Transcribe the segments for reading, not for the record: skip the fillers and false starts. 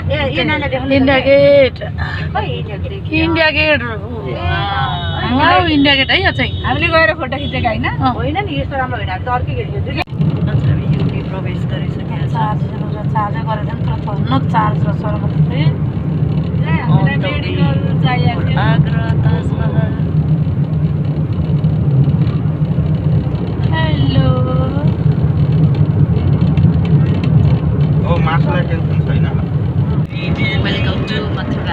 India get India get है यो चाहिँ हामीले गएर फोटो खिचेको हैन होइन नि यस्तो राम्रो होइन त अर्कै गेट यो युटी प्रवेश गरिसकेको छ चार्ज गरेर न चार्ज र सर्वप्रथम हामीलाई मेडिकल चाहिएको थियो आग्रा ताजमहल हेलो ओ मासुलाई टेन्सन छैन वेलकम टू मथुरा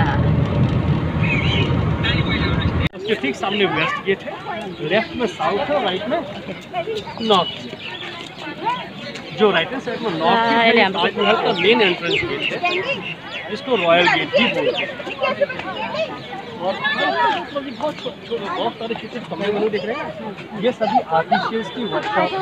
उसके ठीक सामने वेस्ट गेट है लेफ्ट में साउथ है राइट में नॉर्थ जो राइट हैंड साइड में नॉर्थ है ताजमहल का मेन एंट्रेंस गेट है इसको रॉयल गेट भी बोलते हैं और बहुत छोटे बहुत सारे छोटे कमरे बने दिख रहे हैं ये सभी आर्टिशियंस की वर्कशॉप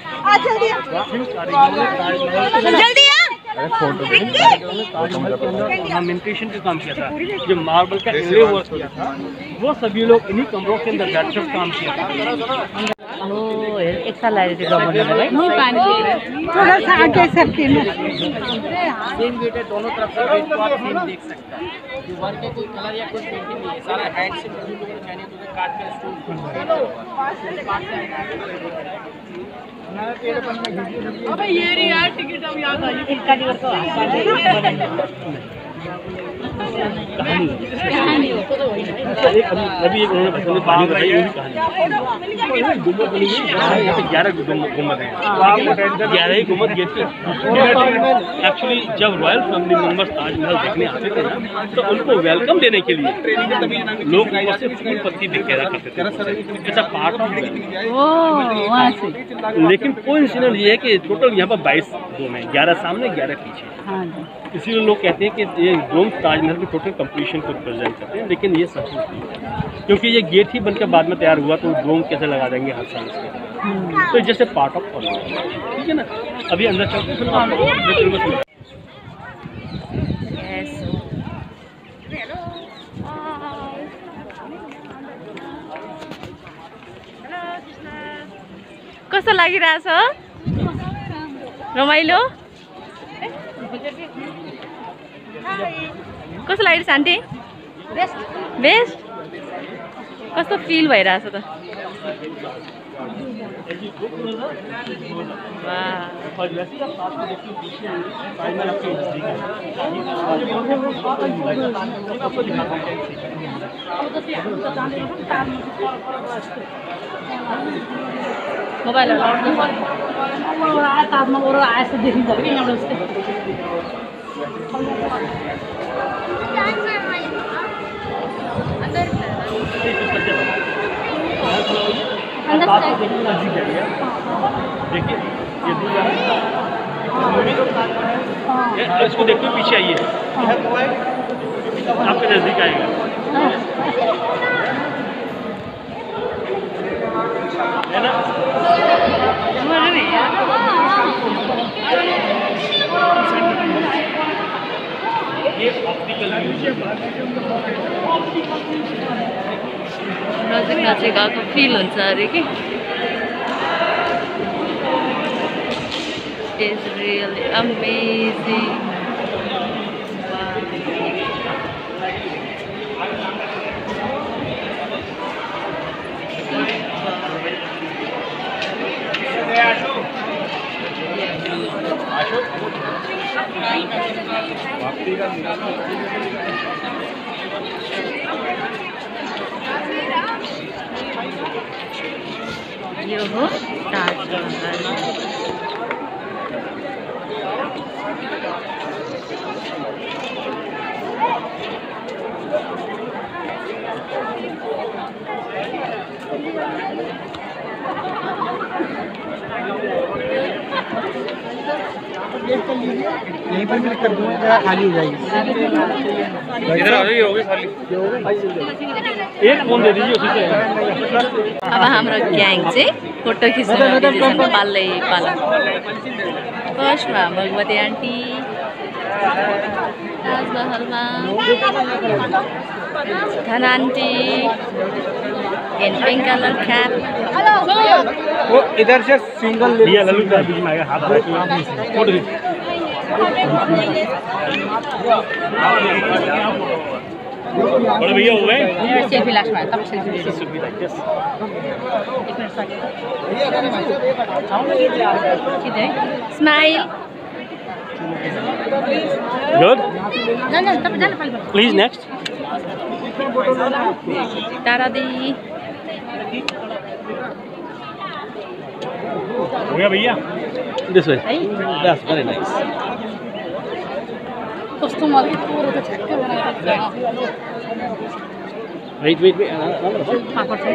ताजमहल के अंदर ऑर्नामेंटेशन का काम किया था जो मार्बल का इनले वर्क किया था वो सभी लोग इन्हीं कमरों के अंदर बैठकर काम किया था एक साल आए थे नहीं पानी थोड़ा सा आगे सबके सेम गेट है दोनों तरफ से गेट को आप सेम देख सकते हैं जो वर्क है कोई कलर या कोई पेंटिंग नहीं है सारा हैंड से जो लोगों ने पहने तो काट कर स्टोन अबे ये रे यार टिकट अब याद आई इसका टिकट तो कहानी अभी एक उन्होंने कहानी बताई वही कहानी गुम्बद बनी हुई यहाँ पे 11 गुम्बद हैं 11 ही गुम्बद गेट पे एक्चुअली जब रॉयल फैमिली मेंबर्स ताजमहल देखने आते थे ना तो उनको वेलकम देने के लिए लोग ऊपर से फूल पत्ती बिखेरा करते थे ऐसा पार्ट ऑफ लेकिन कोइंसिडेंस ये है कि टोटल यहाँ पर 22 रूम है 11 सामने 11 पीछे इसीलिए लोग कहते हैं कि ये डोम ताजमहल की टोटल कंप्लीशन को रिप्रेजेंट करते हैं लेकिन ये सच नहीं है क्योंकि ये गेट ही बनकर बाद में तैयार हुआ तो डोम कैसे लगा देंगे हर साल इसके तो जैसे पार्ट ऑफ फॉलो ठीक है ना अभी अंदर चलते हैं कस्तो लागिरहेछ रमाइलो कस्तो लागिरहेछ आन्टी बेस्ट कस्तो फिल भइरहेछ त मोबाइल आएछ देखिन्छ कि यहाँबाट देखिए ये इसको देखते हुए पीछे आइए आपके नजदीक आएगा है ना ये ऑप्टिकल नजिक नजिक आएको फिल हुन्छ अरे कि इट्स रियली अमेजिङ यो हो ताजमहल यहीं पर क्लिक कर दूंगा जगह खाली हो जाएगी इधर आ रही होगी खाली एक फोन दे दीजिए उसी से अब हाम्रो ग्याङ चाहिँ फोटो खिच्न पाल्दै पाला फर्स्टमा भगवती आन्टी ताजमहलमा धन आन्टी पिंक कलर कैप वो इधर से सिंगल लिया लल्लू का बीच में आएगा हाथ फोटो बड़े भैया हो गए सेल्फी लास्ट में तब सेल्फी स्माइल गुड ना तब जान पाइबो प्लीज नेक्स्ट तारा दी हो गया भैया this way that's very nice कस्तो मले पुरो त छक्कै बनाएर वेट पापड छैन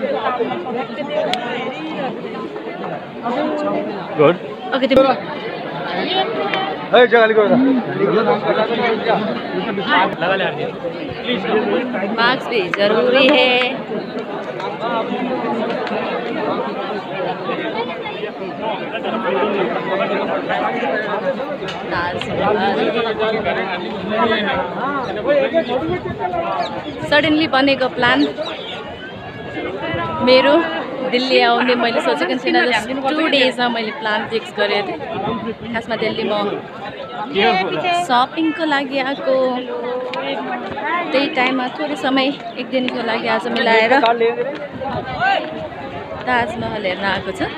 गुड ओके त्यो जगह लिखो लगा ले आगे प्लीज मार्क्स भी जरूरी है सडनली बनेको प्लान मेरो दिल्ली आउने मैले सोचेको थिइनँ 2 डेजमा मैले प्लान फिक्स गरेको थिएँ खासमा दिल्ली म सपिङको लागि आएको त्यही टाइममा थोरै समय एक दिनको लागि आज मिलाएर ताजमहल हेर्न आएको छ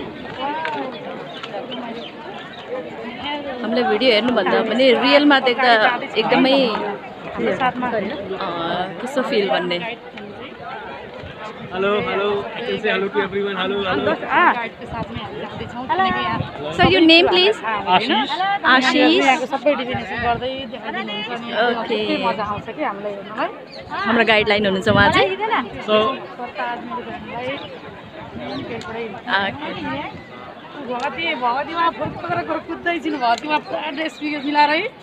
हामीले भिडियो हेर्नुभन्दा पनि रियलमा देख्दा एकदमै कस्तो फिल भन्ने hello hello I can say hello to everyone hello hello sir your name please Ashish Ashish सबै डिफिनेसन गर्दै देखाइदिनुहुन्छ नि ओके मजा आउँछ कि हामीलाई हेर्नलाई हाम्रो गाइडलाइन हुनुहुन्छ उहाँ चाहिँ सो भगवतीमा फुर्कर कुद्दैछिन् भगवतीमा पुरा ड्रेस मिलाएर है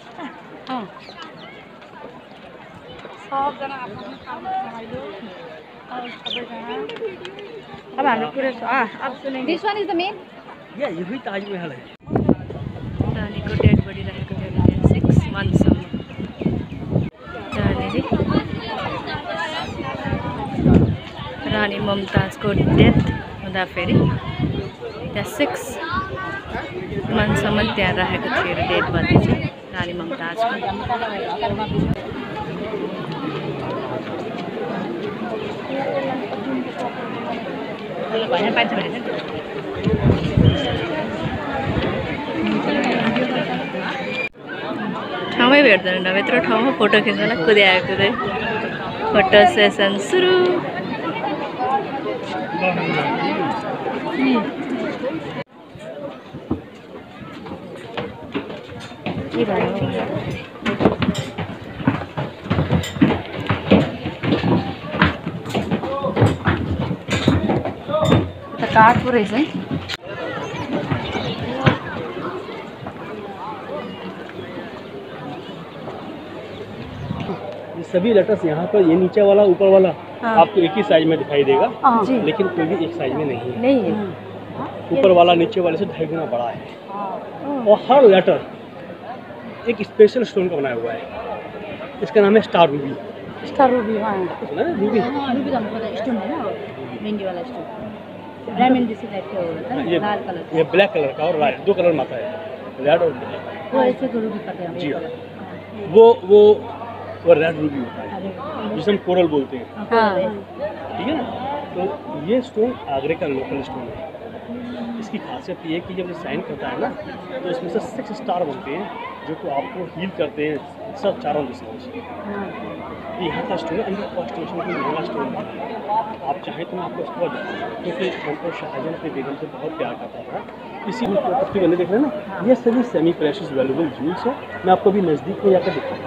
सबजना आफ्नो रमाइलो सबैजना अब हाम्रो कुरा अब सुने this one is the main या यही ताजमहल है रानीको डेड बडी राखेको थियो 6 मन्थसम्म त्यहाँनिर रानी मुमताजको डेथ हुँदाखेरि त्यहाँ 6 मन्थसम्म त्यहाँ राखेको थियो डेड बडी चाहिँ रानी मुमताजको ठाउँमै भेट्दैन यत्रो ठाउँमा फोटो खिच्नलाई कुदाएको चाहिँ फोटो सेसन सुरु के भयो काठ पो रहेछ है सभी लेटर्स यहाँ पर ये नीचे वाला ऊपर वाला आपको एक ही साइज में दिखाई देगा लेकिन कोई भी एक साइज में नहीं है ऊपर वाला नीचे वाले से 2.5 गुना बड़ा है और हर लेटर एक स्पेशल स्टोन का बनाया हुआ है इसका नाम है स्टार रूबी रूबी सुना है रूबी रूबी का मतलब स्टोन है ना मेहंदी वाला स्टोन डायमंड जैसे टाइप का होता है लाल कलर ये ब्लैक कलर का और दो कलर में आता है रेड और ब्लैक वो ऐसे रूबी करते हैं जी वो रेड रूबी होता है जिसे हम कोरल बोलते हैं ठीक है ना तो ये स्टोन आगरे का लोकल स्टोन है इसकी खासियत ये है कि जब ये साइन करता है ना तो इसमें से 6 स्टार बनते हैं जो कि आपको हील करते हैं सब चारों दिशाओं से यहाँ का स्टोन अंदर कॉन्स्टेलेशन कोई महंगा स्टोन है आप चाहें तो मैं आपको उसको बता क्योंकि हमको शाहजहां अपने बेगम से बहुत प्यार करता था इसी प्रॉपर्टी बने देख रहे हैं ना ये सभी सेमी प्रेशियस वैल्यूबल जूल्स है मैं आपको भी नज़दीक में जाकर दिखाऊंगा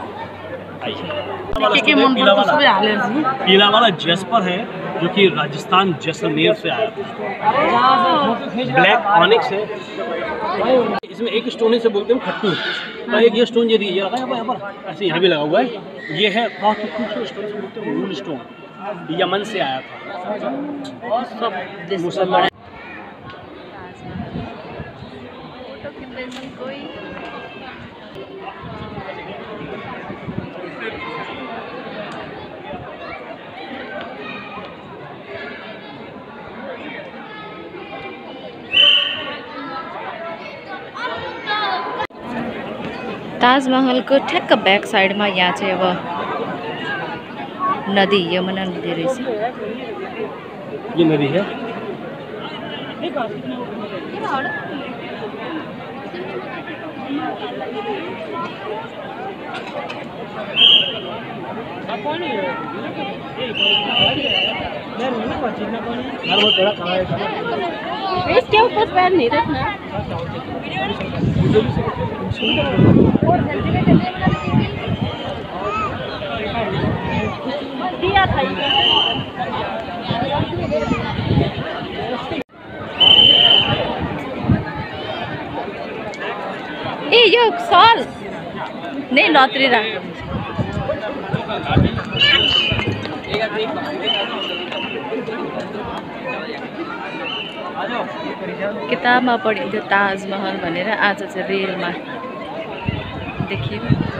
पीला वाला जैस्पर है जो कि राजस्थान जैसलमेर से आया था ब्लैक ऑनिक्स है इसमें एक स्टोन से बोलते हैं खट्टू और एक ये स्टोन ये लगा है यहाँ पर ऐसे यहाँ भी लगा हुआ है ये है बहुत खूबसूरत स्टोन से बोलते हैं मूल स्टोन यमन से आया था सब मुसलमान ताजमहलको ठ्याक्क ब्याक साइडमा यहाँ चाहिँ अब नदी, यमुना नदी रहेछ। ये नदी है। इसके ऊपर पैर नहीं रखना। ए यो सल नहीं लतरी रहा। किताबमा पढिन्थ्यो ताजमहल भनेर, आज चाहिँ रेलमा देखियो।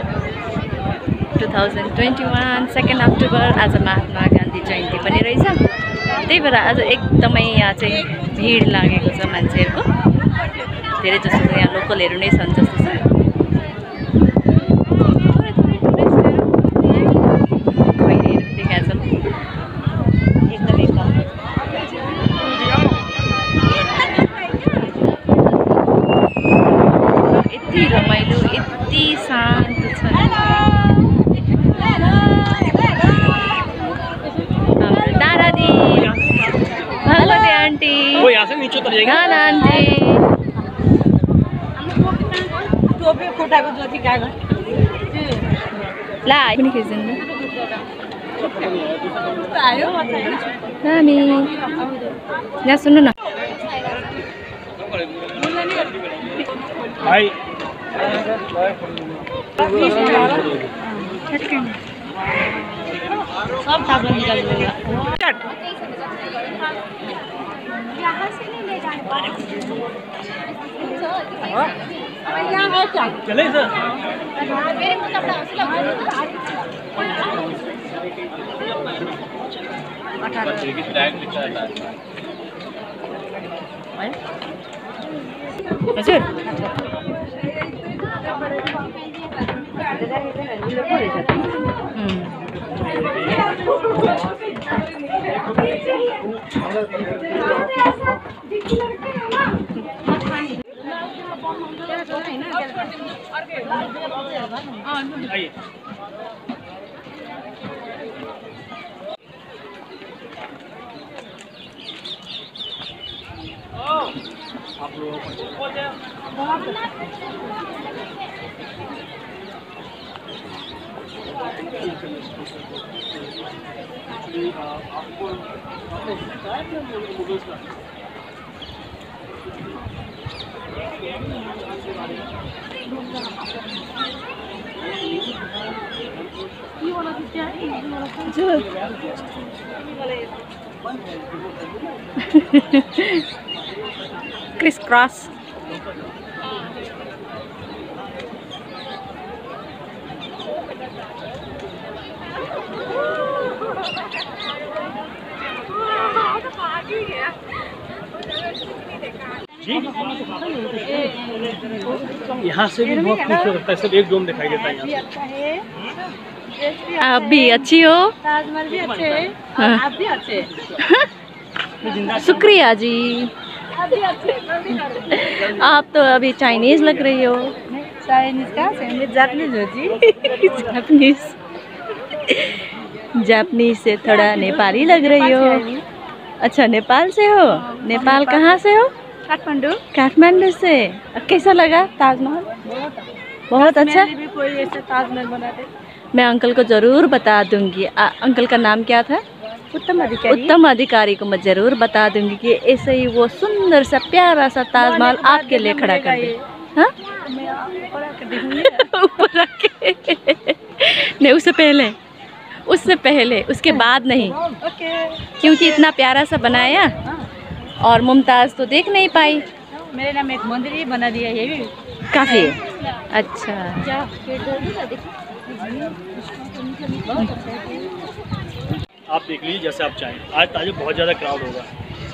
2021 2 अक्टोबर आज महात्मा गान्धी जयन्ती पनि रहेछ। त्यही भएर आज एकदमै यहाँ चाहिँ भिड लागेको छ मान्छेहरूको। धेरै जस्तो यहाँ लोकलहरू नै छन् जस्तो छ। खैरीहरू देखाएको छन् एकदमै कम। यति रमाइलो, यति शान्त छ। दादाजी भगवती आन्टी वो यहाँ से नीचे उतर जाएगा। आन्टी ला पनि खिचिदिनु नानी। यहाँ सुन्नु न भाई सब थाहा निकाल्नु। चले सर। हजुर क्रिस क्रॉस यहाँ से भी बहुत खूबसूरत लगता है। सब एक डोम दिखाई देता है यहाँ से। आप भी अच्छी हो। ताजमहल भी अच्छे हैं, हाँ। आप भी अच्छे। शुक्रिया जी। आप भी अच्छे। आप तो अभी चाइनीज लग रही हो। चाइनीज का जापानीज हो जी। जापानीज जापानीज से थोड़ा नेपाली लग रही हो। अच्छा नेपाल से हो। नेपाल कहाँ से हो? काठमांडू। काठमांडू से। कैसा लगा ताजमहल? बहुत अच्छा। भी कोई ऐसे ताजमहल बनाते। मैं अंकल को ज़रूर बता दूंगी। अंकल का नाम क्या था? उत्तम अधिकारी। उत्तम अधिकारी को मैं ज़रूर बता दूंगी कि ऐसे ही वो सुंदर सा प्यारा सा ताजमहल आपके लिए खड़ा कर दे। हाँ? ऊपर आके नहीं, उससे पहले उसके बाद नहीं, क्योंकि इतना प्यारा सा बनाया और मुमताज़ तो देख नहीं पाई। मेरे नाम एक मंदिर ही बना दिया, ये भी काफ़ी है। अच्छा आप देख लीजिए जैसे आप चाहें। आज ताजे बहुत ज़्यादा क्राउड होगा।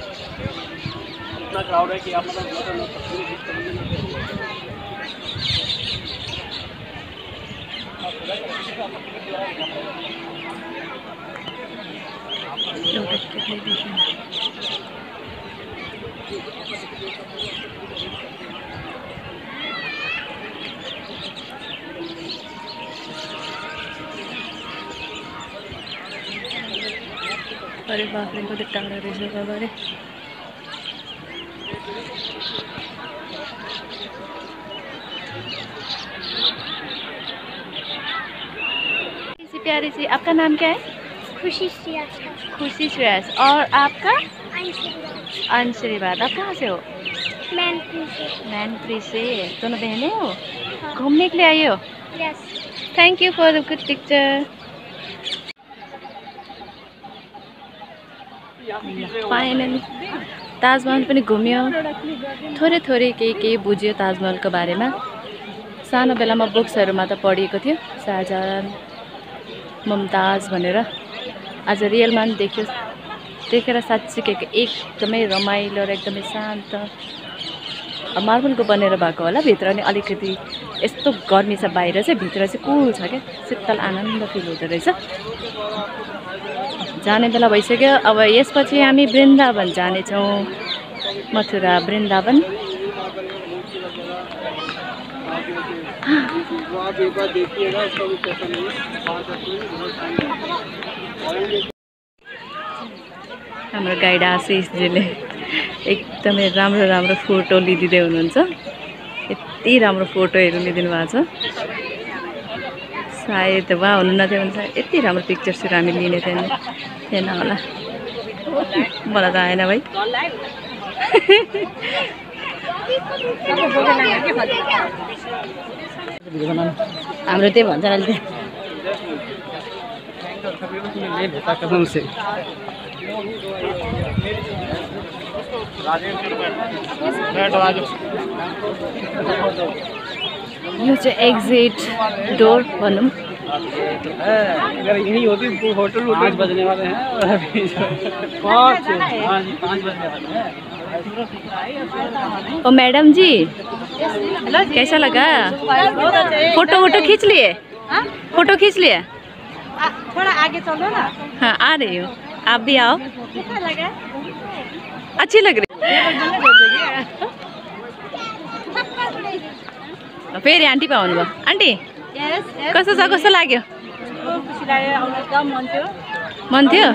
इतना क्राउड है कि आप अरे बाप रे कति टाढा रहेछ बाबारे। प्यारी सी, आपका नाम क्या है? खुशी श्रेयस। खुशी श्रेयस। और आपका? अंशुल। अंशुल। आप कहाँ से हो? मैनपुरी से। मैनपुरी से। दोनों बहनें हो? घूमने के लिए आई हो? Yes. Thank you for the good picture. Finally Taj Mahal पनि घुम्यो, थोरै थोरै केही बुझ्यो ताजमहलको बारेमा। सानो बेलामा बुक्सहरूमा त पढिएको थियो शाहजहान मुमताज भनेर। आज रियलमा पनि देख्यो, देखेर साँच्चीकै एकदमै रमाइलो र एकदमै शान्त। मार्बलको बनेर भएको होला, भित्र नि अलिकति यस्तो गर्मी छ बाहिर चाहिँ, भित्र चाहिँ कुल छ क्या, शीतल आनन्द फिल हुँदो रहेछ। जाने बेला भइसक्यो। अब यसपछि हामी वृन्दावन जानेछौँ, मथुरा वृन्दावन। हाम्रो गाइड आशिषजीले एकदमै राम्रो राम्रो फोटो लिदिँदै हुनुहुन्छ। यति राम्रो फोटोहरू लिदिनु भएको छ। सायद उहाँ हुनुहुन्थ्यो भने चाहिँ यति राम्रो पिक्चर्सहरू हामी लिने थिएन होला। मलाई त आएन भाइ। हाम्रो त्यही भन्छ अहिले यो चाहिँ एक्जिट डोर भनौँ। अगर यही होती तो होटल 5 बजने वाले हैं और अभी 5 बजने वाले हैं। ओ मैडम जी, कैसा लगा? फोटो वोटो खींच लिए? फोटो खींच लिए? थोड़ा आगे चलो ना। हाँ आ रही हूँ, आप भी आओ। अच्छी लग रही। फेरि आन्टी पाउनु भयो। आन्टी कस्तो छ, कस्तो लाग्यो? मन थियो।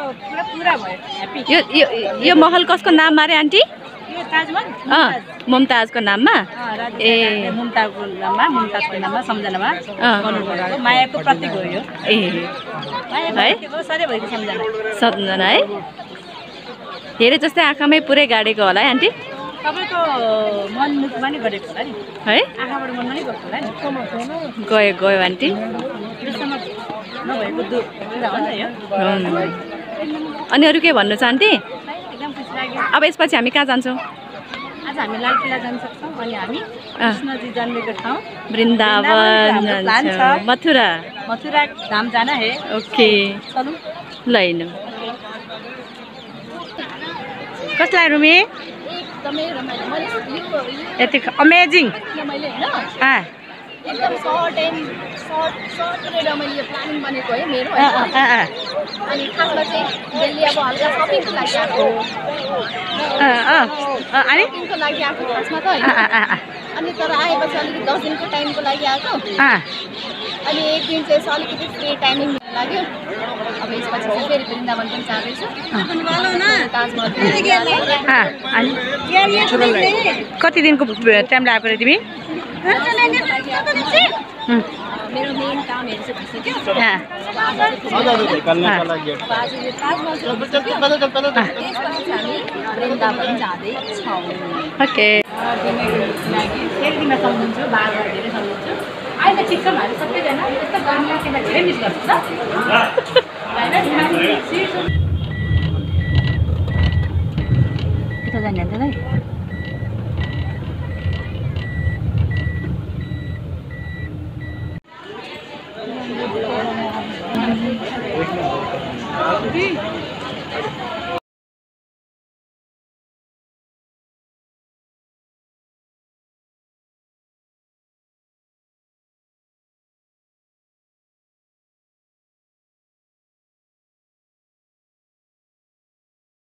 यो महल कसको नाममा अरे आन्टी? मुमताजको नाममा। ए मुमताजको नाममा सम्झनामा मायाको प्रतीक हो यो। ए है सम्झना है। हेरे जस्तै आँखामै पुरै गाडेको होला है आन्टी? तपाईँको मनमुखमा नि गरेको होला नि है? आँखाबाट मनमा नि गएको होला नि। गयो आन्टी। नभएको कुरा हो नि यो। अनि अरू के भन्नु छ आन्टी? एकदम खुसी लाग्यो। अब यसपछि हामी कहाँ जान्छौँ? आज हामी लाल किल्ला जान सक्छौँ अनि हामी कृष्णजी जन्मेको ठाउँ वृन्दावन प्लान छ। मथुरा धाम जाना है। ओके चलौँ। ल हिँडौँ। कस्तो लाग्यो रुमी? एकदमै रमाइलो। यति अमेजिङ। मैले होइन एकदम सर्ट मैले यो प्लानिङ बनेको है मेरो। अनि खासमा चाहिँ दिल्ली अब हल्का सपिङको लागि आएको, सपिङको लागि आएको खासमा त होइन। अनि तर आएपछि अलिकति 10 दिनको टाइमको लागि आएको। अनि एक दिन चाहिँ अलिकति फ्री टाइमिङ मिल्न लाग्यो। अब यसपछि चाहिँ फेरि वृन्दावन पनि जाँदैछु। कति दिनको टाइम लाग्यो रे तिमी? मेरो मेन कामहरू चाहिँ भइसक्यो। वृन्दावन जाँदैछौँ। ओके दिन सम्झिन्छु, बाह्र धेरै सम्झिन्छु। अहिले ठिक छ हामी सबैजना यस्तो गर्मी लाग्दा धेरै मिस गर्छु त। यता जाने अन्त है।